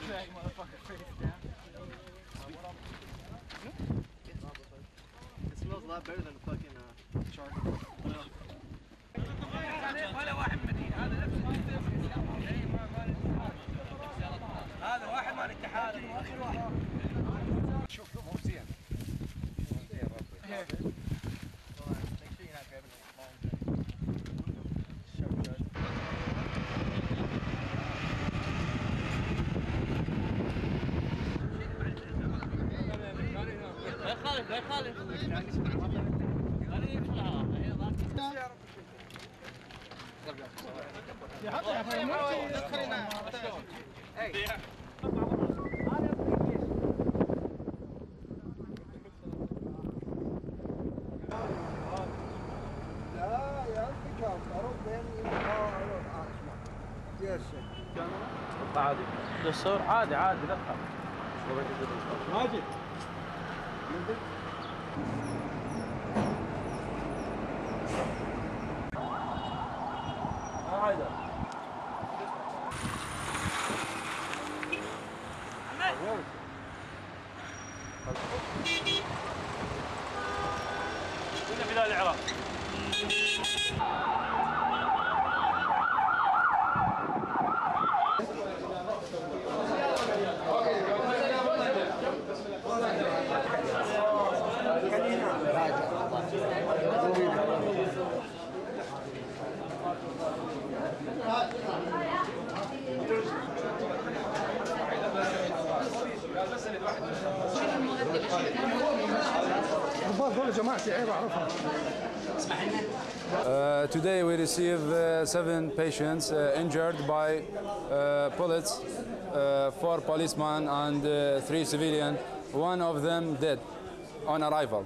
It smells a lot better than the fucking shark. هذا واحد مال الاتحاد واخر واحد. شوف هو زين. لا يخالف عادي للصور عادي لا ماجد هذا كنا في العراق Today we receive 7 patients injured by bullets, 4 policemen and 3 civilians. One of them dead on arrival.